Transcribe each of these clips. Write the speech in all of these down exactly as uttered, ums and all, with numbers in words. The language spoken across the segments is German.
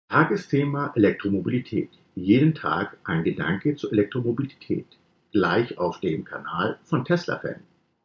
Tagesthema Elektromobilität. Jeden Tag ein Gedanke zur Elektromobilität. Gleich auf dem Kanal von Tesla-Fan.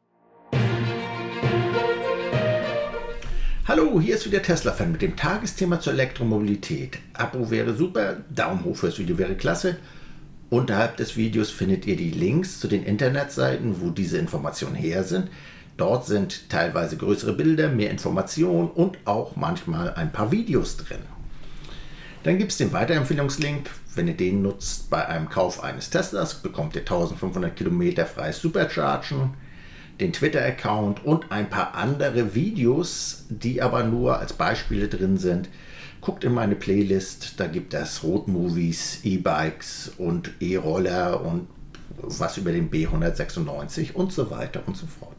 Hallo, hier ist wieder Tesla-Fan mit dem Tagesthema zur Elektromobilität. Abo wäre super, Daumen hoch fürs Video wäre klasse. Unterhalb des Videos findet ihr die Links zu den Internetseiten, wo diese Informationen her sind. Dort sind teilweise größere Bilder, mehr Informationen und auch manchmal ein paar Videos drin. Dann gibt es den Weiterempfehlungslink. Wenn ihr den nutzt bei einem Kauf eines Teslas, bekommt ihr eintausendfünfhundert Kilometer freies Superchargen, den Twitter-Account und ein paar andere Videos, die aber nur als Beispiele drin sind. Guckt in meine Playlist, da gibt es Roadmovies, E-Bikes und E-Roller und was über den B hundertsechsundneunzig und so weiter und so fort.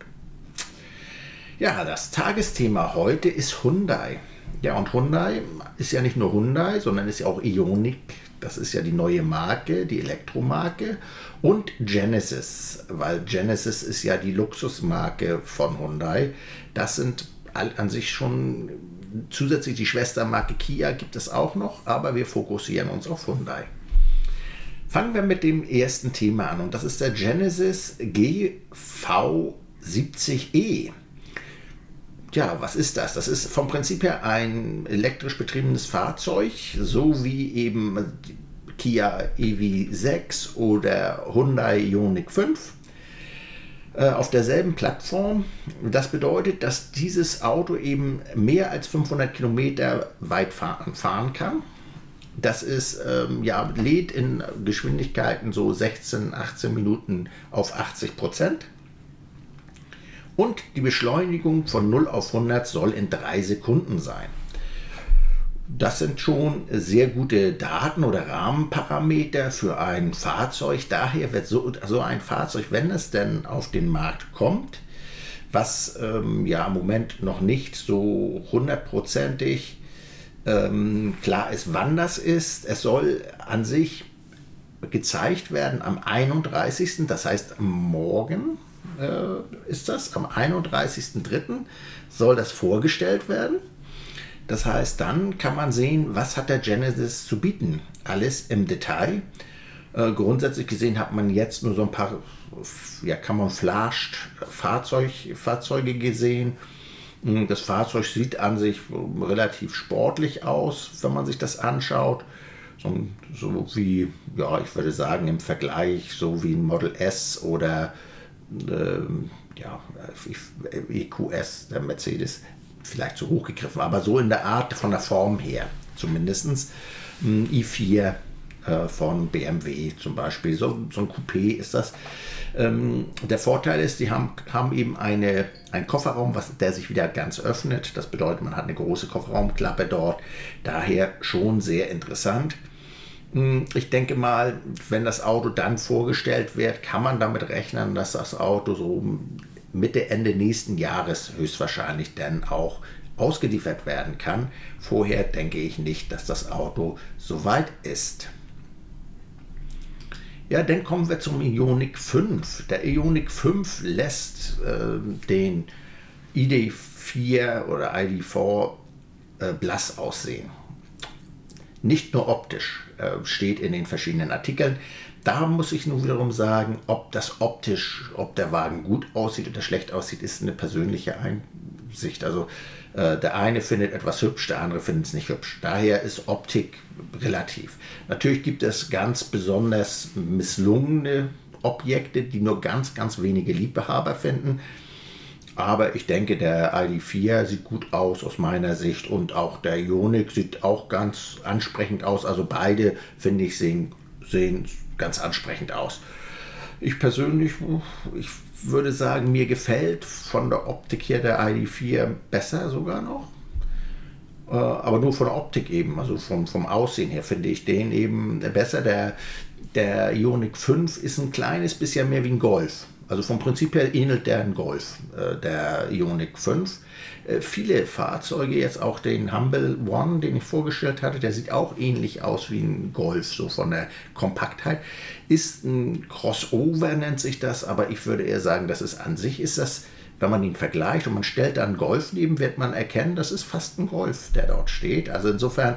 Ja, das Tagesthema heute ist Hyundai. Ja, und Hyundai ist ja nicht nur Hyundai, sondern ist ja auch Ioniq. Das ist ja die neue Marke, die Elektromarke. Und Genesis, weil Genesis ist ja die Luxusmarke von Hyundai. Das sind an sich schon zusätzlich die Schwestermarke Kia gibt es auch noch, aber wir fokussieren uns auf Hyundai. Fangen wir mit dem ersten Thema an und das ist der Genesis G V siebzig E. Ja, was ist das? Das ist vom Prinzip her ein elektrisch betriebenes Fahrzeug, so wie eben Kia E V sechs oder Hyundai Ioniq fünf äh, auf derselben Plattform. Das bedeutet, dass dieses Auto eben mehr als fünfhundert Kilometer weit fahren, fahren kann. Das ist, ähm, ja, lädt in Geschwindigkeiten so sechzehn, achtzehn Minuten auf achtzig Prozent. Und die Beschleunigung von null auf hundert soll in drei Sekunden sein. Das sind schon sehr gute Daten oder Rahmenparameter für ein Fahrzeug. Daher wird so, so ein Fahrzeug, wenn es denn auf den Markt kommt, was ähm, ja im Moment noch nicht so hundertprozentig ähm, klar ist, wann das ist. Es soll an sich gezeigt werden am einunddreißigsten, das heißt morgen. Ist das. Am einunddreißigsten dritten soll das vorgestellt werden. Das heißt, dann kann man sehen, was hat der Genesis zu bieten. Alles im Detail. Äh, grundsätzlich gesehen hat man jetzt nur so ein paar ja, camouflaged Fahrzeug, Fahrzeuge gesehen. Das Fahrzeug sieht an sich relativ sportlich aus, wenn man sich das anschaut. So, so wie, ja, ich würde sagen, im Vergleich so wie ein Model S oder Ähm, ja, E Q S, der Mercedes, vielleicht zu hoch gegriffen, aber so in der Art, von der Form her zumindest. i vier äh, von B M W zum Beispiel, so, so ein Coupé ist das. Ähm, der Vorteil ist, die haben, haben eben eine, einen Kofferraum, was, der sich wieder ganz öffnet. Das bedeutet, man hat eine große Kofferraumklappe dort, daher schon sehr interessant. Ich denke mal, wenn das Auto dann vorgestellt wird, kann man damit rechnen, dass das Auto so Mitte, Ende nächsten Jahres höchstwahrscheinlich dann auch ausgeliefert werden kann. Vorher denke ich nicht, dass das Auto so weit ist. Ja, dann kommen wir zum Ioniq fünf. Der Ioniq fünf lässt äh, den I D vier oder I D vier äh, blass aussehen. Nicht nur optisch, äh, steht in den verschiedenen Artikeln. Da muss ich nun wiederum sagen, ob das optisch, ob der Wagen gut aussieht oder schlecht aussieht, ist eine persönliche Einsicht. Also äh, der eine findet etwas hübsch, der andere findet es nicht hübsch. Daher ist Optik relativ. Natürlich gibt es ganz besonders misslungene Objekte, die nur ganz, ganz wenige Liebhaber finden. Aber ich denke, der I D vier sieht gut aus aus meiner Sicht und auch der Ioniq sieht auch ganz ansprechend aus. Also beide, finde ich, sehen, sehen ganz ansprechend aus. Ich persönlich, ich würde sagen, mir gefällt von der Optik her der I D vier besser sogar noch. Aber nur von der Optik eben, also vom, vom Aussehen her finde ich den eben besser. Der, der Ioniq fünf ist ein kleines bisschen mehr wie ein Golf. Also vom Prinzip her ähnelt der ein Golf, äh, der Ioniq fünf. Äh, viele Fahrzeuge, jetzt auch den Humble One, den ich vorgestellt hatte, der sieht auch ähnlich aus wie ein Golf, so von der Kompaktheit. Ist ein Crossover, nennt sich das, aber ich würde eher sagen, dass es an sich ist das, wenn man ihn vergleicht und man stellt dann Golf neben, wird man erkennen, das ist fast ein Golf, der dort steht. Also insofern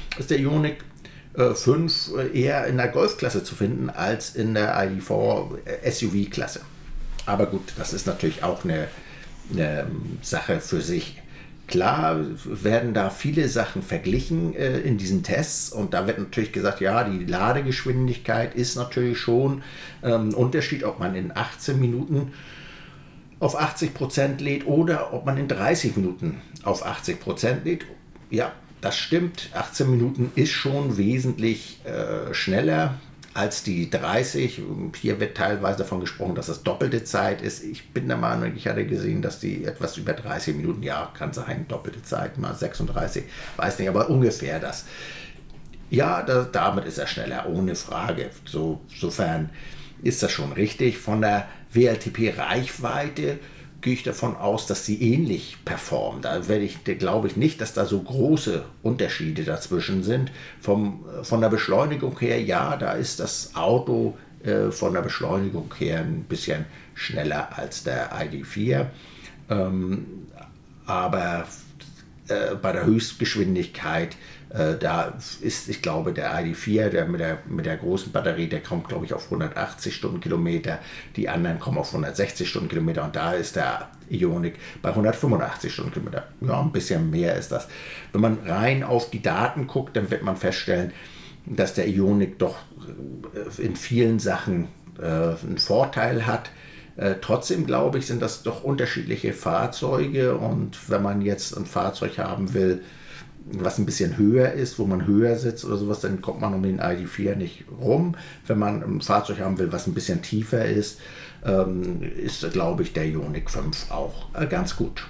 ist der Ioniq äh, fünf eher in der Golfklasse zu finden als in der I D vier S U V-Klasse. Aber gut, das ist natürlich auch eine, eine Sache für sich. Klar werden da viele Sachen verglichen äh, in diesen Tests und da wird natürlich gesagt, ja, die Ladegeschwindigkeit ist natürlich schon ähm, ein Unterschied, ob man in achtzehn Minuten auf achtzig Prozent lädt oder ob man in dreißig Minuten auf achtzig Prozent lädt. Ja, das stimmt, achtzehn Minuten ist schon wesentlich äh, schneller als die dreißig. Hier wird teilweise davon gesprochen, dass das doppelte Zeit ist. Ich bin der Meinung, ich hatte gesehen, dass die etwas über dreißig Minuten, ja, kann sein, doppelte Zeit, mal sechsunddreißig, weiß nicht, aber ungefähr das. Ja, das, damit ist er schneller, ohne Frage. So, insofern ist das schon richtig. Von der W L T P-Reichweite gehe ich davon aus, dass sie ähnlich performen. Da werde ich, glaube ich nicht, dass da so große Unterschiede dazwischen sind. Vom, von der Beschleunigung her, ja, da ist das Auto äh, von der Beschleunigung her ein bisschen schneller als der I D vier. Ähm, aber äh, bei der Höchstgeschwindigkeit, äh, da ist, ich glaube, der I D vier, der mit der, mit der großen Batterie, der kommt, glaube ich, auf hundertachtzig Stundenkilometer, die anderen kommen auf hundertsechzig Stundenkilometer und da ist der Ioniq bei hundertfünfundachtzig Stundenkilometer. Ja, ein bisschen mehr ist das. Wenn man rein auf die Daten guckt, dann wird man feststellen, dass der Ioniq doch in vielen Sachen äh, einen Vorteil hat. Äh, trotzdem, glaube ich, sind das doch unterschiedliche Fahrzeuge und wenn man jetzt ein Fahrzeug haben will, was ein bisschen höher ist, wo man höher sitzt oder sowas, dann kommt man um den I D vier nicht rum. Wenn man ein Fahrzeug haben will, was ein bisschen tiefer ist, ähm, ist, glaube ich, der Ioniq fünf auch äh, ganz gut.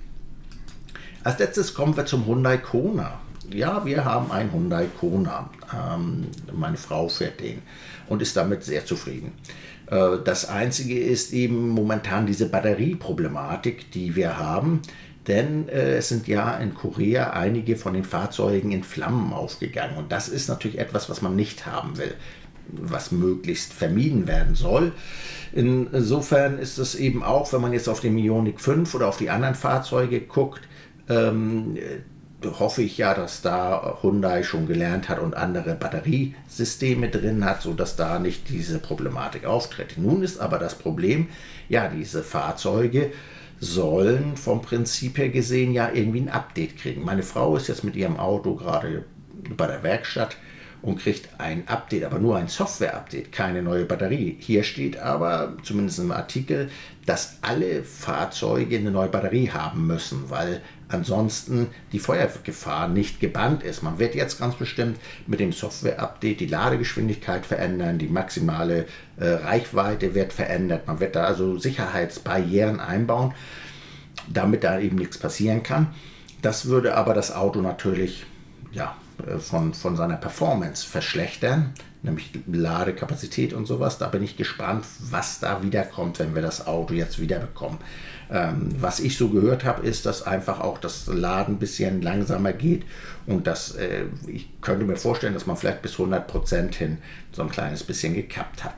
Als letztes kommen wir zum Hyundai Kona. Ja, wir haben einen Hyundai Kona. Ähm, meine Frau fährt den und ist damit sehr zufrieden. Äh, das Einzige ist eben momentan diese Batterieproblematik, die wir haben. Denn äh, es sind ja in Korea einige von den Fahrzeugen in Flammen aufgegangen. Und das ist natürlich etwas, was man nicht haben will, was möglichst vermieden werden soll. Insofern ist es eben auch, wenn man jetzt auf den Ioniq fünf oder auf die anderen Fahrzeuge guckt, ähm, hoffe ich ja, dass da Hyundai schon gelernt hat und andere Batteriesysteme drin hat, sodass da nicht diese Problematik auftritt. Nun ist aber das Problem, ja, diese Fahrzeuge sollen vom Prinzip her gesehen ja irgendwie ein Update kriegen. Meine Frau ist jetzt mit ihrem Auto gerade bei der Werkstatt und kriegt ein Update, aber nur ein Software-Update, keine neue Batterie. Hier steht aber, zumindest im Artikel, dass alle Fahrzeuge eine neue Batterie haben müssen, weil ansonsten die Feuergefahr nicht gebannt ist. Man wird jetzt ganz bestimmt mit dem Software-Update die Ladegeschwindigkeit verändern, die maximale äh, Reichweite wird verändert. Man wird da also Sicherheitsbarrieren einbauen, damit da eben nichts passieren kann. Das würde aber das Auto natürlich ja, von, von seiner Performance verschlechtern, nämlich Ladekapazität und sowas. Da bin ich gespannt, was da wiederkommt, wenn wir das Auto jetzt wieder bekommen. Ähm, was ich so gehört habe, ist, dass einfach auch das Laden ein bisschen langsamer geht und dass äh, ich könnte mir vorstellen, dass man vielleicht bis hundert Prozent hin so ein kleines bisschen gekappt hat.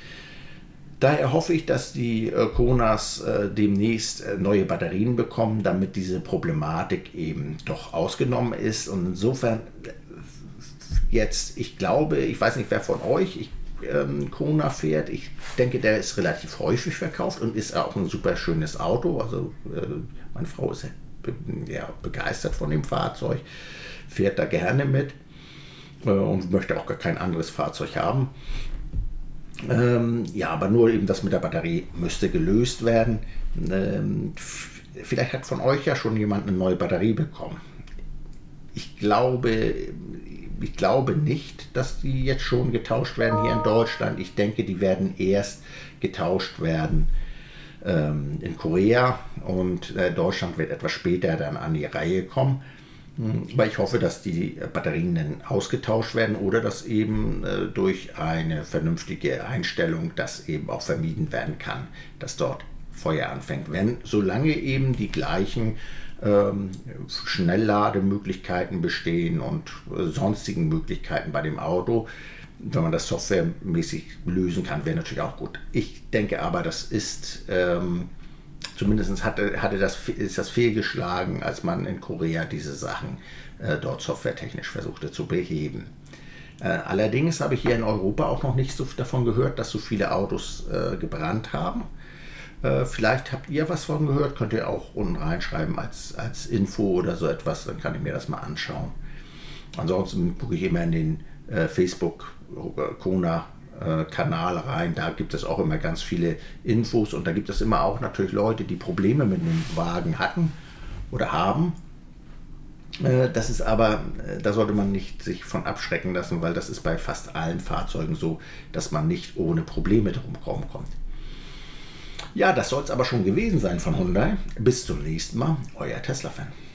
Daher hoffe ich, dass die äh, Konas äh, demnächst äh, neue Batterien bekommen, damit diese Problematik eben doch ausgenommen ist. Und insofern äh, jetzt, ich glaube, ich weiß nicht, wer von euch ich, ähm, Kona fährt. Ich denke, der ist relativ häufig verkauft und ist auch ein super schönes Auto. Also äh, meine Frau ist be ja, begeistert von dem Fahrzeug, fährt da gerne mit äh, und möchte auch gar kein anderes Fahrzeug haben. Ähm, ja, aber nur eben das mit der Batterie müsste gelöst werden. Ähm, vielleicht hat von euch ja schon jemand eine neue Batterie bekommen. Ich glaube, ich glaube nicht, dass die jetzt schon getauscht werden hier in Deutschland. Ich denke, die werden erst getauscht werden ähm, in Korea und äh, Deutschland wird etwas später dann an die Reihe kommen. Aber ich hoffe, dass die Batterien dann ausgetauscht werden oder dass eben äh, durch eine vernünftige Einstellung das eben auch vermieden werden kann, dass dort Feuer anfängt. Wenn, solange eben die gleichen ähm, Schnelllademöglichkeiten bestehen und äh, sonstigen Möglichkeiten bei dem Auto, wenn man das softwaremäßig lösen kann, wäre natürlich auch gut. Ich denke aber, das ist ähm, Zumindest hatte, hatte das, ist das fehlgeschlagen, als man in Korea diese Sachen äh, dort softwaretechnisch versuchte zu beheben. Äh, allerdings habe ich hier in Europa auch noch nicht so davon gehört, dass so viele Autos äh, gebrannt haben. Äh, vielleicht habt ihr was von gehört, könnt ihr auch unten reinschreiben als, als Info oder so etwas, dann kann ich mir das mal anschauen. Ansonsten gucke ich immer in den äh, Facebook-Kona-Kanal rein, da gibt es auch immer ganz viele Infos und da gibt es immer auch natürlich Leute, die Probleme mit dem Wagen hatten oder haben. Äh, das ist aber, äh, da sollte man nicht sich von abschrecken lassen, weil das ist bei fast allen Fahrzeugen so, dass man nicht ohne Probleme drum kommt. Ja, das soll es aber schon gewesen sein von Hyundai. Bis zum nächsten Mal, euer Tesla-Fan.